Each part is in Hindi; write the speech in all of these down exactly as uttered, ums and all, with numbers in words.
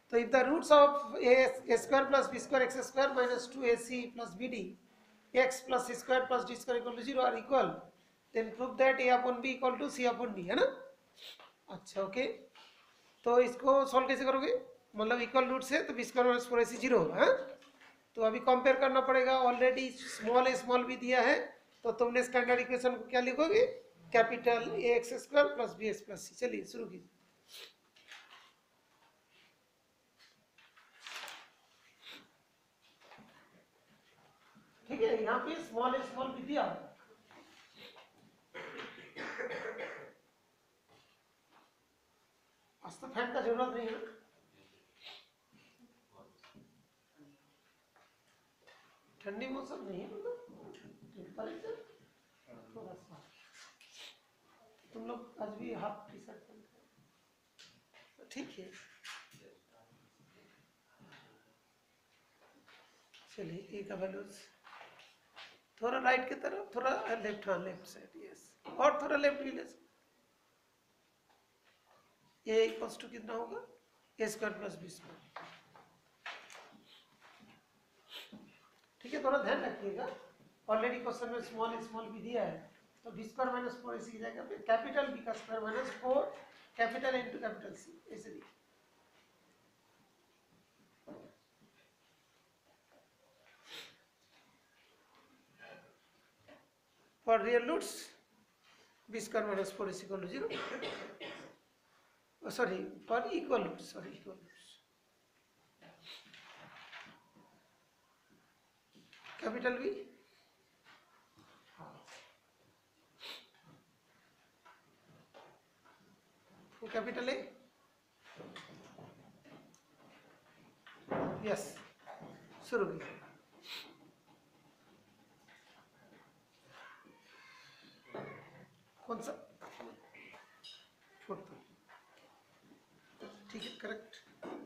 तो if the roots of a a square plus b square x square minus two a c plus b d x plus c square plus d square equal to zero are equal, then prove that a upon b equal to c upon d, है ना। अच्छा ओके, तो इसको सॉल्व कैसे करोगे, मतलब इक्वल रूट से तो b square minus four a c zero होगा, हाँ। तो अभी कंपेयर करना पड़ेगा, already small a small b दिया है, तो तुमने स्टैंडर्ड इक्वेशन को क्या लिखोगे, capital A x square plus B x plus C. चलिए शुरू कीजिए। ठीक है, यहाँ पे स्मॉल ए स्मॉल बी दिया, आज तो फैन का जरूरत नहीं है, ठंडी मौसम नहीं है, मतलब टेम्परेचर थोड़ा सा, तुम लोग आज भी हाफ टी शर्ट पहन के, ठीक है। चलिए ए का वैल्यूज थोड़ा राइट की तरफ, थोड़ा लेफ्ट, हाँ लेफ्ट साइड, यस, और थोड़ा लेफ्ट भी ले सकते। ए इक्वल्स टू कितना होगा, a square plus b square, ठीक है। थोड़ा ध्यान रखिएगा, ऑलरेडी क्वेश्चन में स्मॉल स्मॉल भी दिया है, तो बी स्क्वायर माइनस फोर ऐसे जाएगा, फिर कैपिटल बी का square minus four capital into capital C, ऐसे लिखिए। For real roots b square minus four is equal to zero, sorry for equal roots, sorry equal roots, capital B capital A, yes, शुरू कीजिए। कौन सा छोटा, ठीक है, करेक्ट।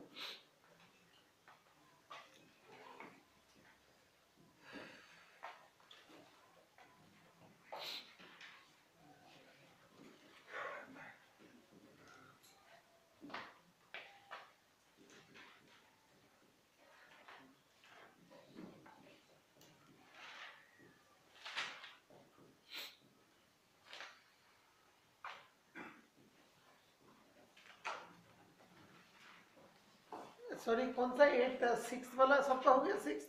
सॉरी कौन सा एट, सिक्स वाला सबका हो गया, सिक्स,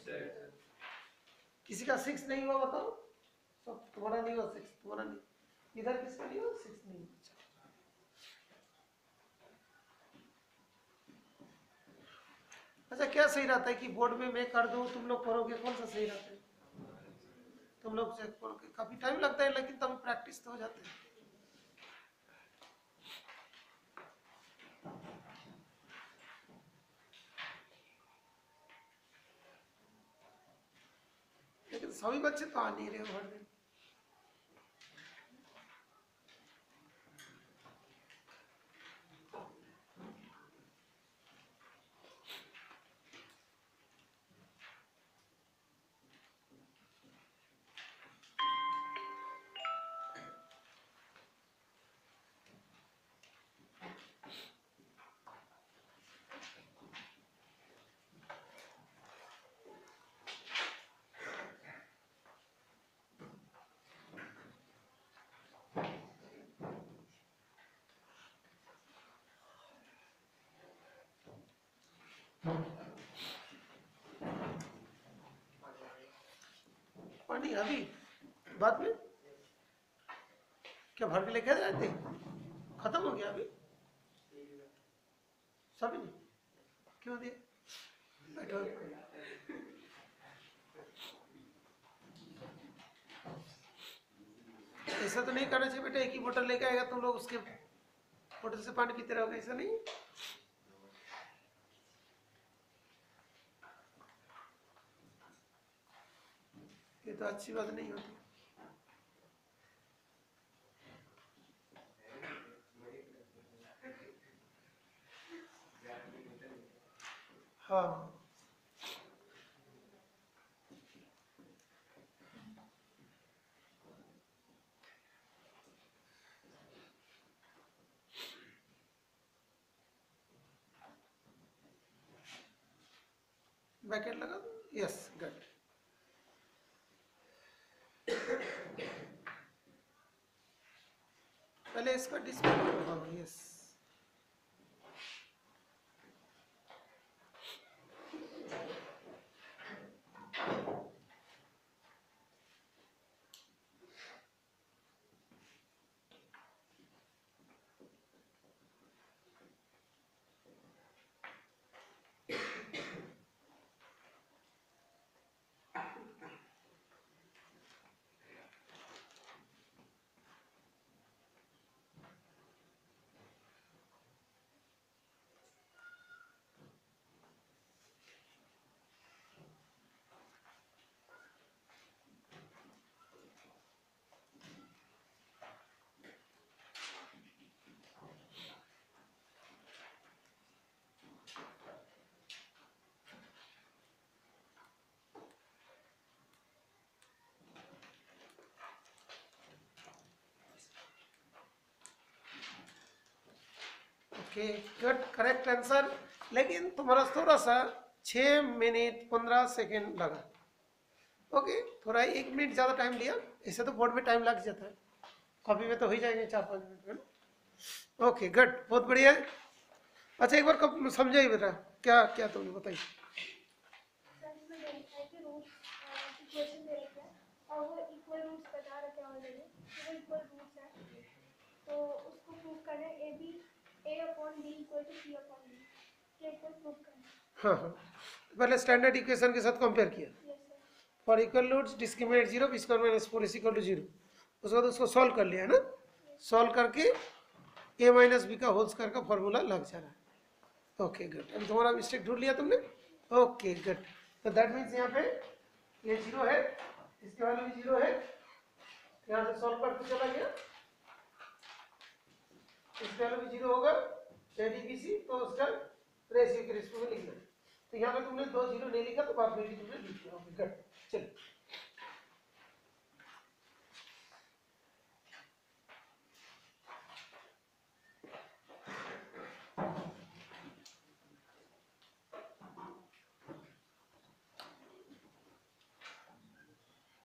किसी का सिक्स नहीं हुआ बताओ, सब तुम्हारा नहीं हुआ सिक्स, तुम्हारा नहीं, इधर किसका नहीं हुआ सिक्स नहीं हुआ। अच्छा क्या सही रहता है कि बोर्ड में मैं कर दूं तुम लोग करोगे, कौन सा सही रहता है, तुम लोग से करोगे, काफी टाइम लगता है लेकिन तब प्रैक्टिस तो हो जाते हैं। लेकिन सभी बच्चे तो आ नहीं रहे हर दिन। पानी अभी बाद में क्या भर के लेके जाते, खत्म हो गया अभी सभी ने, क्यों दिए, बैठो। ऐसा तो नहीं करना चाहिए बेटा, एक ही बोतल लेके आएगा तुम लोग उसके बोतल से पानी पीते रहोगे, ऐसा नहीं। ये तो अच्छी बात नहीं होती। हाँ ब्रैकेट लगा दो, यस गुड। पहले इसका डिस्प्ले, हाँ yes. Okay good, correct answer. लेकिन तुम्हारा थोड़ा सा छः मिनट पंद्रह सेकेंड लगा। ओके okay, थोड़ा एक मिनट ज़्यादा टाइम लिया, ऐसे तो बोर्ड में टाइम लग जाता है, कॉपी में तो हो ही जाएंगे चार पाँच मिनट में। ओके गुड, बहुत बढ़िया। अच्छा एक बार कब समझाइए बेटा, क्या क्या तुमने बताइए। तो उसको प्रूव करना है, a b a upon b equal to c upon d, ये इक्वल प्रूव करना है। हाँ हाँ, पहले स्टैंडर्ड इक्वेशन के साथ कंपेयर किया। Yes sir. For equal roots discriminate zero, b square minus four is equal to zero. उसके बाद उसको सॉल्व कर लिया है ना, सॉल्व करके ए माइनस बी का होल स्क्वायर का फॉर्मूला लग जा रहा है। ओके गुड, अभी तुम्हारा मिस्टेक ढूंढ लिया तुमने। ओके गुड, तो दैट मीन्स यहाँ पे ये जीरो है, इसके वैल्यू भी जीरो है, यहाँ से सॉल्व करके चला गया, इसका वैल्यू भी जीरो होगा, एडीबीसी, तो उसका रेशियो के रिस्पेक्ट में लिखना है। तो यहाँ पे तुमने दो जीरो नहीं लिखा तो बात मेरी तुमने लिख दिया। ओके गुड, चलो।